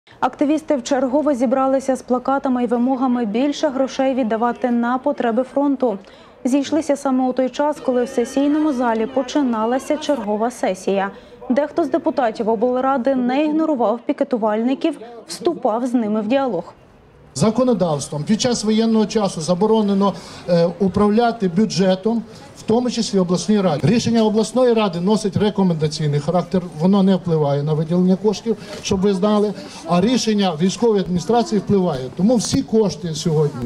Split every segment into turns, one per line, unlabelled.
Активісти вчергове зібралися з плакатами і вимогами більше грошей віддавати на потреби фронту. Зійшлися саме у той час, коли в сесійному залі починалася чергова сесія. Дехто з депутатів облради не ігнорував пікетувальників, вступав з ними в діалог.
Законодавством під час воєнного часу заборонено управляти бюджетом, в тому числі обласній раді. Рішення обласної ради носить рекомендаційний характер, воно не впливає на виділення коштів, щоб ви знали, а рішення військової адміністрації впливає. Тому всі кошти сьогодні,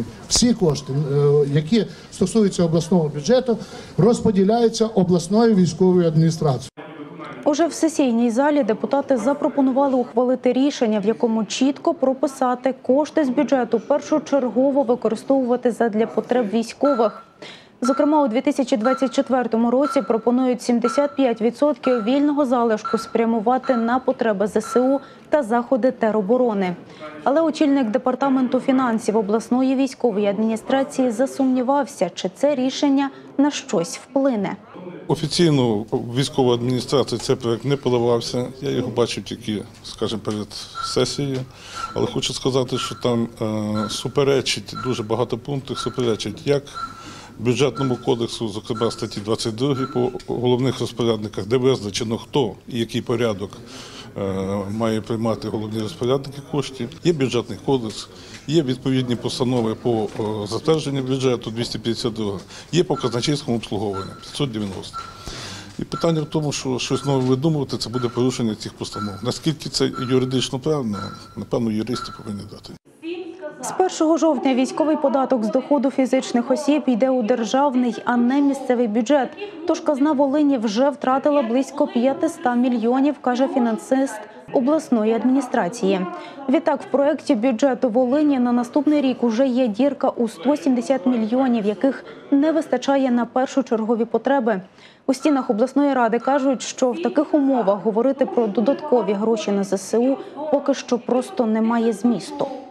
які стосуються обласного бюджету, розподіляються обласною військовою адміністрацією.
Уже в сесійній залі депутати запропонували ухвалити рішення, в якому чітко прописати кошти з бюджету першочергово використовувати задля потреб військових. Зокрема, у 2024 році пропонують 75% вільного залишку спрямувати на потреби ЗСУ та заходи тероборони. Але очільник департаменту фінансів обласної військової адміністрації засумнівався, чи це рішення на щось вплине.
Офіційно в військову адміністрацію цей проект не подавався. Я його бачив тільки, скажімо, перед сесією. Але хочу сказати, що там суперечить, дуже багато пунктів суперечить як бюджетному кодексу, зокрема статті 22 по головних розпорядниках, де визначено, хто і який порядок має приймати головні розпорядники коштів. Є бюджетний кодекс, є відповідні постанови по затвердженню бюджету 252, є по казначейському обслуговуванню 590. І питання в тому, що щось нове видумувати, це буде порушення цих постанов. Наскільки це юридично правильно, напевно, юристи повинні дати.
З 1 жовтня військовий податок з доходу фізичних осіб йде у державний, а не місцевий бюджет. Тож казна Волині вже втратила близько 500 мільйонів, каже фінансист обласної адміністрації. Відтак, в проєкті бюджету Волині на наступний рік уже є дірка у 170 мільйонів, яких не вистачає на першочергові потреби. У стінах обласної ради кажуть, що в таких умовах говорити про додаткові гроші на ЗСУ поки що просто немає змісту.